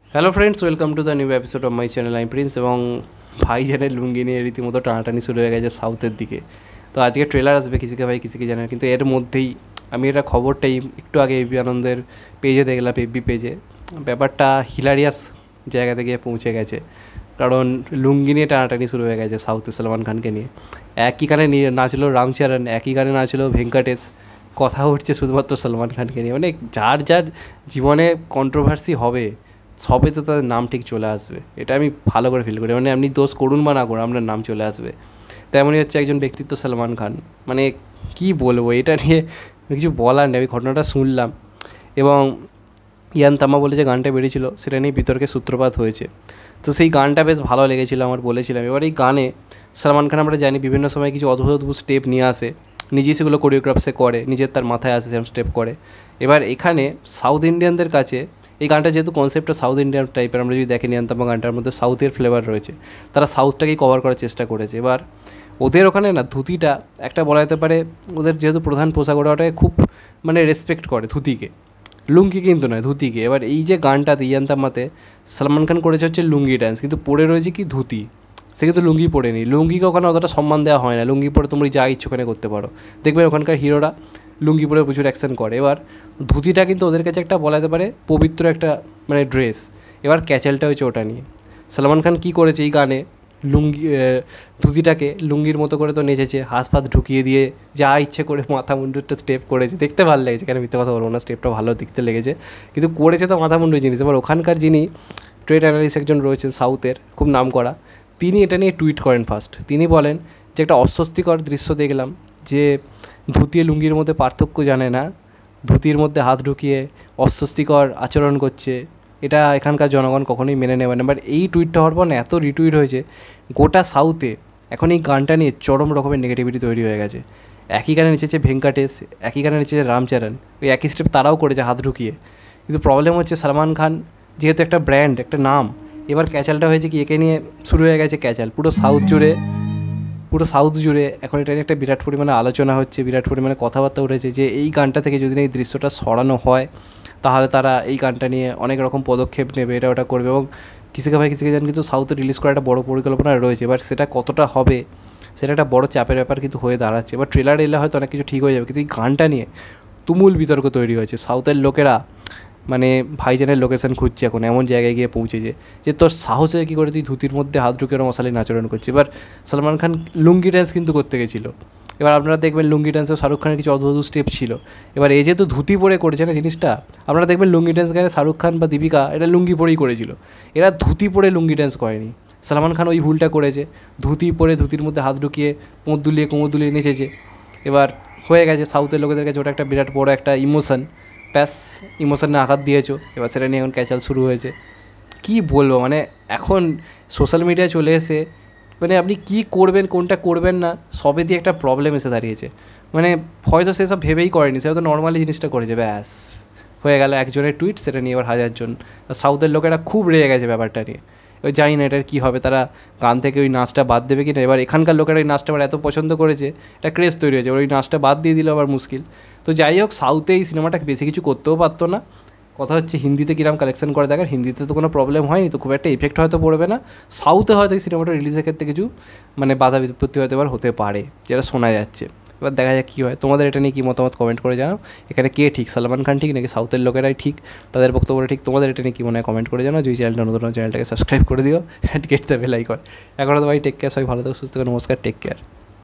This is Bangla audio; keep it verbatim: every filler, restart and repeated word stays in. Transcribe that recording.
Hello friends, welcome to the new episode of my channel. I Prince এবং ভাইজানের লুঙ্গি নিয়ে রীতিমতো টানাটানি শুরু হয়ে গেছে সাউথের দিকে। তো আজকে ট্রেলার আসবে কিসিকে ভাই কিসিকে জানে, কিন্তু এর মধ্যেই আমি এটা খবরটাই একটু আগে এবিপি আনন্দের পেজে দেখলাম, এবিপি পেজে ব্যাপারটা হিলারিয়াস জায়গাতে গিয়ে পৌঁছে গেছে। কারণ লুঙ্গি নিয়ে টানাটানি শুরু হয়ে গেছে সাউথে সালমান খানকে নিয়ে। একই গানে নিয়ে নাচলো রামচরণ, একই গানে নাচলো ভেঙ্কটেশ, কথা উঠছে শুধুমাত্র সালমান খানকে নিয়ে। মানে যার যার জীবনে কন্ট্রোভার্সি হবে সবে তো তাদের নাম ঠিক চলে আসবে, এটা আমি ভালো করে ফিল করি। মানে আপনি দোষ করুন বা না করুন, আপনার নাম চলে আসবে। তেমনই হচ্ছে একজন ব্যক্তিত্ব সালমান খান। মানে কি বলবো, এটা নিয়ে কিছু বলার নেই। আমি ঘটনাটা শুনলাম এবং ইয়ান তামা বলে যে গানটা বেরিয়েছিল সেটা নিয়ে বিতর্কে সূত্রপাত হয়েছে। তো সেই গানটা বেশ ভালো লেগেছিলো আমার, বলেছিলাম। এবার এই গানে সালমান খান আমরা জানি বিভিন্ন সময় কিছু অদ্ভুত অদ্ভুত স্টেপ নিয়ে আসে, নিজেই সেগুলো কোরিওগ্রাফসে করে, নিজের তার মাথায় আসে সেরকম স্টেপ করে। এবার এখানে সাউথ ইন্ডিয়ানদের কাছে এই গানটা যেহেতু কনসেপ্টটা সাউথ ইন্ডিয়ান টাইপের, আমরা যদি দেখে নিই আনতাম গানটার মধ্যে সাউথের ফ্লেভার রয়েছে, তারা সাউথটাকেই কভার করার চেষ্টা করেছে। এবার ওদের ওখানে না ধুতিটা একটা বলা যেতে পারে, ওদের যেহেতু প্রধান পোশাক ওটা ওটাকে খুব মানে রেসপেক্ট করে ধুতিকে, লুঙ্গি কিন্তু নয় ধুতিকে। এবার এই যে গানটাতে ইয়ান্তামাতে সালমান খান করেছে হচ্ছে লুঙ্গি ড্যান্স, কিন্তু পরে রয়েছে কি ধুতি, সে কিন্তু লুঙ্গি পরে নি। লুঙ্গিকে ওখানে অতটা সম্মান দেওয়া হয় না, লুঙ্গি পরে তোমরা যা ইচ্ছে ওখানে করতে পারো। দেখবেন ওখানকার হিরোরা লুঙ্গি পরে প্রচুর অ্যাকশন করে। এবার ধুতিটা কিন্তু ওদের কাছে একটা বলা যেতে পারে পবিত্র একটা মানে ড্রেস। এবার ক্যাচেলটা হয়েছে ওটা নিয়ে। সালমান খান কী করেছে এই গানে, লুঙ্গি ধুতিটাকে লুঙ্গির মতো করে তো নেচেছে, হাত ফাত ঢুকিয়ে দিয়ে যা ইচ্ছে করে মাথা মুন্ডুরটা স্টেপ করেছে, দেখতে ভালো লেগেছে। কেন মিথ্যে কথা বলবো না, স্টেপটা ভালো দেখতে লেগেছে, কিন্তু করেছে তো মাথা মুন্ডুর জিনিস। এবার ওখানকার যিনি ট্রেড অ্যানালিস্ট একজন রয়েছেন সাউথের, খুব নাম করা, তিনি এটা নিয়ে টুইট করেন ফার্স্ট। তিনি বলেন যে একটা অস্বস্তিকর দৃশ্য দেখলাম, যে ধুতি লুঙ্গির মধ্যে পার্থক্য জানে না, ধুতির মধ্যে হাত ঢুকিয়ে অস্বস্তিকর আচরণ করছে, এটা এখানকার জনগণ কখনোই মেনে নেবে না। বাট এই টুইটটা হওয়ার পর না এত রিটুইট হয়েছে গোটা সাউথে, এখন এই গানটা নিয়ে চরম রকমের নেগেটিভিটি তৈরি হয়ে গেছে। একই গানে নেচেছে ভেঙ্কটেশ, একই গানে নেচেছে রামচরণ, ওই একই স্টেপ তারাও করেছে হাত ঢুকিয়ে। কিন্তু প্রবলেম হচ্ছে সালমান খান যেহেতু একটা ব্র্যান্ড, একটা নাম, এবার ক্যাচালটা হয়েছে কি একে নিয়ে শুরু হয়ে গেছে ক্যাচাল পুরো সাউথ জুড়ে, পুরো সাউথ জুড়ে এখন এটা নিয়ে একটা বিরাট পরিমাণে আলোচনা হচ্ছে, বিরাট পরিমাণে কথাবার্তা উঠেছে যে এই গানটা থেকে যদি এই দৃশ্যটা সরানো হয় তাহলে তারা এই গানটা নিয়ে অনেক রকম পদক্ষেপ নেবে, এটা ওটা করবে। এবং কিসিকে ভাই কিসিকে জান কিন্তু সাউথে রিলিজ করার একটা বড় পরিকল্পনা রয়েছে। এবার সেটা কতটা হবে সেটা একটা বড় চাপের ব্যাপার কিন্তু হয়ে দাঁড়াচ্ছে। এবার ট্রেলার এলে হয়তো অনেক কিছু ঠিক হয়ে যাবে, কিন্তু এই গানটা নিয়ে তুমুল বিতর্ক তৈরি হয়েছে। সাউথের লোকেরা মানে ভাইজানের লোকেশন খুঁজছে এখন, এমন জায়গায় গিয়ে পৌঁছেছে যে তোর সাহসে কী করে তুই ধুতির মধ্যে হাত ঢুকে মশালিন আচরণ করছে। এবার সালমান খান লুঙ্গি ড্যান্স কিন্তু করতে গেছিলো। এবার আপনারা দেখবেন লুঙ্গি ড্যান্সেও শাহরুখ খানের কিছু অদ্ভুত স্টেপ ছিল। এবার এই যেহেতু ধুতি পরে করেছে না জিনিসটা, আপনারা দেখবেন লুঙ্গি ড্যান্স গানে শাহরুখ খান বা দীপিকা এটা লুঙ্গি পরেই করেছিল, এরা ধুতি পরে লুঙ্গি ড্যান্স করেনি। সালমান খান ওই ভুলটা করেছে, ধুতি পরে ধুতির মধ্যে হাত ঢুকিয়ে পোঁত দুলিয়ে কোমর দুলিয়ে নেচেছে। এবার হয়ে গেছে সাউথের লোকেদের কাছে ওটা একটা বিরাট বড় একটা ইমোশন, প্যাস ইমোশনে আঘাত দিয়েছো, এবার সেটা নিয়ে এখন ক্যাচাল শুরু হয়েছে। কি বলবো, মানে এখন সোশ্যাল মিডিয়ায় চলে এসে মানে আপনি কি করবেন কোনটা করবেন না সবে দিয়ে একটা প্রবলেম এসে দাঁড়িয়েছে। মানে হয়তো সেসব ভেবেই করেনি, সে হয়তো নর্মালি জিনিসটা করেছে, ব্যাস হয়ে গেল একজনের টুইট, সেটা নিয়ে এবার হাজারজন। সাউথের লোকেরা খুব রেগে গেছে ব্যাপারটা নিয়ে। ওই জানি না এটার কী হবে, তারা গান থেকে ওই নাচটা বাদ দেবে কি না। এবার এখানকার লোকেরা ওই নাচটা আবার এত পছন্দ করেছে, একটা ক্রেজ তৈরি হয়েছে, ওই নাচটা বাদ দিয়ে দিল আবার মুশকিল। তো যাই হোক, সাউথে এই সিনেমাটা বেশি কিছু করতেও পারতো না। কথা হচ্ছে হিন্দিতে কিরম কালেকশন করে দেখার, হিন্দিতে তো কোনো প্রবলেম হয়নি, তো খুব একটা এফেক্ট হয়তো পড়বে না। সাউথে হয়তো এই সিনেমাটা রিলিজের ক্ষেত্রে কিছু মানে বাধা বিপত্তি হয়তো এবার হতে পারে, যেটা শোনা যাচ্ছে। এবার দেখা যাক কী হয়। তোমাদের এটা নিয়ে কী মতামত কমেন্ট করে জানাও। এখানে কে ঠিক, সালমান খান ঠিক নাকি সাউথের লোকেরাই ঠিক, তাদের বক্তব্যটা ঠিক? তোমাদের এটা নিয়ে কী মনে হয় কমেন্ট করে জানাও। যদি চ্যানেলটা নতুন চ্যানেলটাকে সাবস্ক্রাইব করে দিও and get the bell icon. এখন তো ভাই টেক কেয়ার, সবাই ভালো থাকো, সুস্থ থাকো, নমস্কার, টেক কেয়ার।